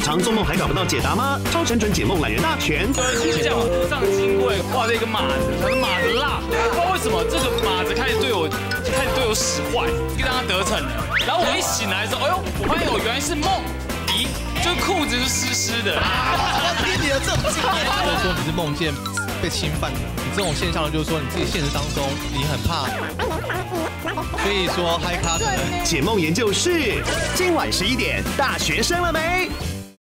常做梦还找不到解答吗？超神准解梦懒人大全。 有人讲路上经过画了一个马子，他说马子辣，不知道为什么这个马子开始对我使坏，就让他得逞了。然后我一醒来的时候，哎呦，我发现我原来是梦，咦，就裤子是湿湿的。 你有这种经验？或者说你是梦见被侵犯的，你这种现象呢，就是说你自己现实当中你很怕，所以说嗨咖可能解梦研究室，今晚11点，大学生了没？